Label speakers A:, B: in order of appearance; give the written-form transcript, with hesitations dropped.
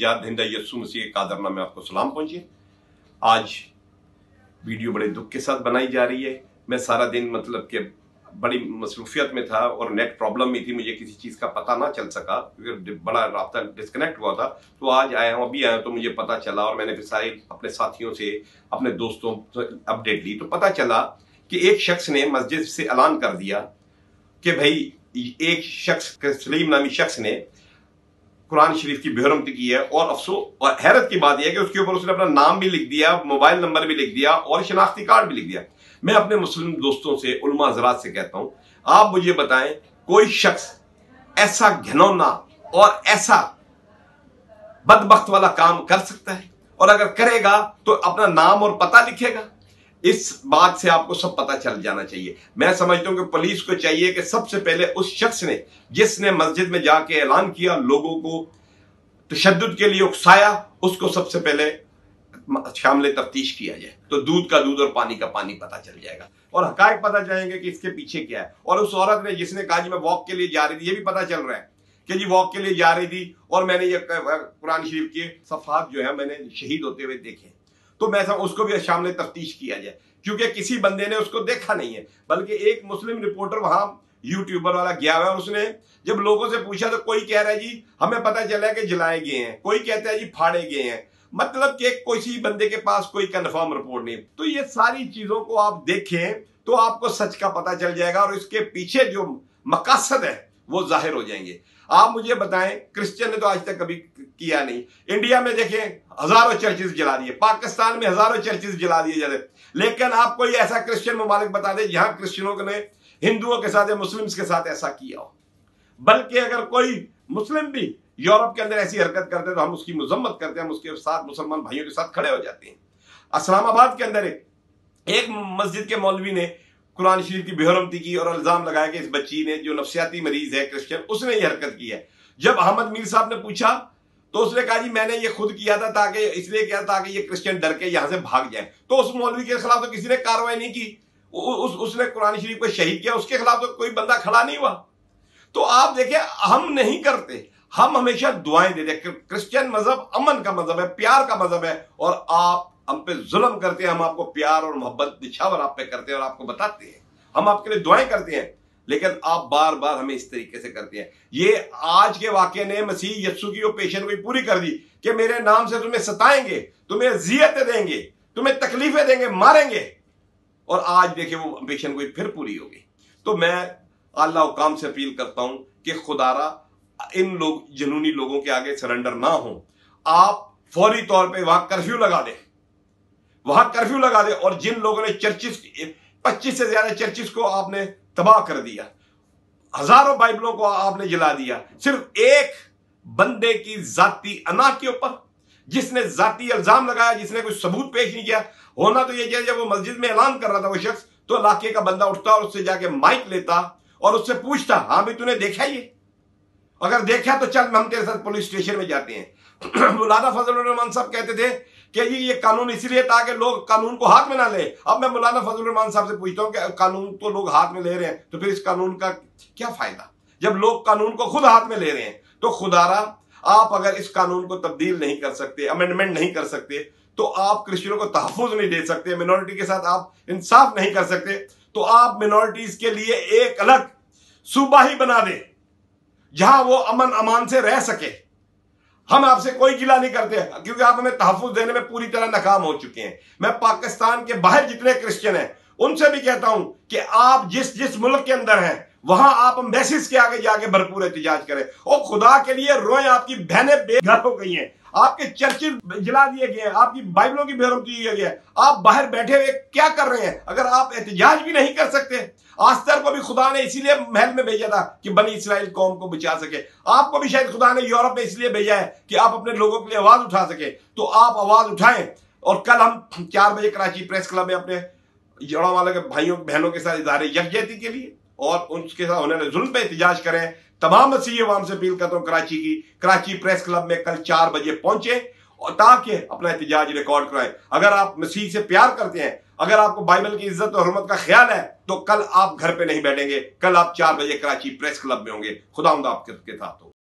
A: निजात दहिंदा यीशु मसीह के कादर नाम में आपको सलाम पहुंचे। आज वीडियो बड़े दुख के साथ बनाई जा रही है। मैं सारा दिन मतलब कि बड़ी मसरूफियत में था और नेट प्रॉब्लम में थी, मुझे किसी चीज़ का पता ना चल सका क्योंकि बड़ा रास्ता डिस्कनेक्ट हुआ था। तो आज आया हूँ, अभी आया हूँ तो मुझे पता चला और मैंने फिर सारे अपने साथियों से, अपने दोस्तों से अपडेट ली। तो पता चला कि एक शख्स ने मस्जिद से ऐलान कर दिया कि भाई एक शख्स, सलीम नामी शख्स ने कुरान शरीफ की बेहरमती की है। और अफसोस और हैरत की बात यह है कि उसके ऊपर उसने अपना नाम भी लिख दिया, मोबाइल नंबर भी लिख दिया और शनाख्ती कार्ड भी लिख दिया। मैं अपने मुस्लिम दोस्तों से, उलमा हज़रात से कहता हूं, आप मुझे बताएं कोई शख्स ऐसा घिनौना और ऐसा बदबख्त वाला काम कर सकता है? और अगर करेगा तो अपना नाम और पता लिखेगा? इस बात से आपको सब पता चल जाना चाहिए। मैं समझता हूं कि पुलिस को चाहिए कि सबसे पहले उस शख्स ने, जिसने मस्जिद में जाके ऐलान किया, लोगों को तशद्दुद के लिए उकसाया, उसको सबसे पहले शामिल तफ्तीश किया जाए। तो दूध का दूध और पानी का पानी पता चल जाएगा और हकायक पता चलेंगे कि इसके पीछे क्या है। और उस औरत ने जिसने कहा जी मैं वॉक के लिए जा रही थी, ये भी पता चल रहा है कि जी वॉक के लिए जा रही थी और मैंने ये कुरान शरीफ के सफ़ात जो है मैंने शहीद होते हुए देखे। तो मैं उसको भी शामिल तफ्तीश किया जाए, क्योंकि किसी बंदे ने उसको देखा नहीं है, बल्कि एक मुस्लिम रिपोर्टर वहां यूट्यूबर वाला गया हुआ है और उसने जब लोगों से पूछा तो कोई कह रहा है जी हमें पता चला है कि जलाए गए हैं, कोई कहता है जी फाड़े गए हैं। मतलब कि किसी बंदे के पास कोई कंफर्म रिपोर्ट नहीं। तो ये सारी चीजों को आप देखें तो आपको सच का पता चल जाएगा और इसके पीछे जो मकसद है वो जाहिर हो जाएंगे। आप मुझे बताएं, क्रिश्चियन ने तो आज तक कभी किया नहीं। इंडिया में देखें हजारों चर्चेस जला दिए, पाकिस्तान में हजारों चर्चेस जला दिए जाते, लेकिन आप कोई ऐसा क्रिश्चियन ममालिक बता दें जहां क्रिश्चियनों ने हिंदुओं के साथ या मुस्लिम्स के साथ ऐसा किया हो। बल्कि अगर कोई मुस्लिम भी यूरोप के अंदर ऐसी हरकत करते हैं तो हम उसकी मजम्मत करते हैं, हम उसके साथ मुसलमान भाइयों के साथ खड़े हो जाते हैं। इस्लामाबाद के अंदर एक मस्जिद के मौलवी ने कुरान शरीफ की बेहरमती की और इल्जाम लगाया कि इस बच्ची ने, जो नफ्सियाती मरीज है क्रिश्चियन, उसने ये हरकत की है। जब अहमद मीर साहब ने पूछा तो उसने कहा जी मैंने ये खुद किया था, ताकि इसलिए किया ताकि ये क्रिश्चियन डर के यहां से भाग जाए। तो उस मौलवी के खिलाफ तो किसी ने कार्रवाई नहीं की, उसने कुरान शरीफ को शहीद किया, उसके खिलाफ तो कोई बंदा खड़ा नहीं हुआ। तो आप देखिए, हम नहीं करते, हम हमेशा दुआएं देते। क्रिश्चियन मजहब अमन का मजहब है, प्यार का मजहब है, और आप हम पे जुल्म करते हैं। हम आपको प्यार और मोहब्बत निछावर आप पे करते हैं और आपको बताते हैं, हम आपके लिए दुआएं करते हैं, लेकिन आप बार बार हमें इस तरीके से करते हैं। ये आज के वाकये ने मसीह यस्सु की वो पेशन को पूरी कर दी कि मेरे नाम से तुम्हें सताएंगे, तुम्हें अजियतें देंगे, तुम्हें तकलीफें देंगे, मारेंगे, और आज देखिए वो पेशन को फिर पूरी होगी। तो मैं अल्लाह हुकाम से अपील करता हूं कि खुदारा इन लोग जुनूनी लोगों के आगे सरेंडर ना हो। आप फौरी तौर पे वहां कर्फ्यू लगा दे, वहां कर्फ्यू लगा दे। और जिन लोगों ने चर्चिस, 25 से ज्यादा चर्चिस को आपने तबाह कर दिया, हजारों बाइबलों को आपने जला दिया, सिर्फ एक बंदे की जाती अना के ऊपर, जिसने जाती इल्जाम लगाया, जिसने कोई सबूत पेश नहीं किया। होना तो यह, जब वो मस्जिद में ऐलान कर रहा था वो शख्स, तो इलाके का बंदा उठता और उससे जाके माइक लेता और उससे पूछता, हाँ भाई तूने देखा ये? अगर देखा तो चल हम तेरे साथ पुलिस स्टेशन में जाते हैं। मौलाना फजलुर रहमान साहब कहते थे कि ये कानून इसलिए था कि लोग कानून को हाथ में ना ले। अब मैं मौलाना फजलुर रहमान साहब से पूछता हूं कि कानून तो लोग हाथ में ले रहे हैं, तो फिर इस कानून का क्या फायदा? जब लोग कानून को खुद हाथ में ले रहे हैं, तो खुदारा आप अगर इस कानून को तब्दील नहीं कर सकते, अमेंडमेंट नहीं कर सकते, तो आप क्रिश्चियनों को तहफ़्फ़ुज़ नहीं दे सकते, मिनॉरिटी के साथ आप इंसाफ नहीं कर सकते, तो आप मिनॉरिटीज के लिए एक अलग सूबा ही बना दें जहां वो अमन अमान से रह सके। हम आपसे कोई गिला नहीं करते, क्योंकि आप हमें तहफ़्फ़ुज़ देने में पूरी तरह नाकाम हो चुके हैं। मैं पाकिस्तान के बाहर जितने क्रिश्चियन हैं उनसे भी कहता हूं कि आप जिस जिस मुल्क के अंदर हैं वहां आप एम्बेसीज के आगे जाके भरपूर एहतजाज करें। और खुदा के लिए रोएं, आपकी बहनें बेघर हो गई हैं, आपके चर्चेज जला दिए गए हैं, आपकी बाइबलों की बेहरमती की गई है, आप बाहर बैठे हुए क्या कर रहे हैं? अगर आप एहतजाज भी नहीं कर सकते, आस्तर को भी खुदा ने इसीलिए महल में भेजा था कि बनी इस्राइल कौम को बचा सके। आपको भी शायद खुदा ने यूरोप में इसलिए भेजा है कि आप अपने लोगों के लिए आवाज उठा सके। तो आप आवाज उठाएं। और कल हम 4 बजे कराची प्रेस क्लब में अपने जोड़ा वाले के भाइयों बहनों के साथ इज़हार यकजहती के लिए और उनके साथ होने वाले जुल्म पे एहतजाज करें। तमाम मसीही अवाम से अपील करता हूं कराची प्रेस क्लब में कल 4 बजे पहुंचे और ताकि अपना एहतजाज रिकॉर्ड कराएं। अगर आप मसीह से प्यार करते हैं, अगर आपको बाइबल की इज्जत और हुर्मत का ख्याल है, तो कल आप घर पे नहीं बैठेंगे, कल आप 4 बजे कराची प्रेस क्लब में होंगे। खुदा आपके साथ हो।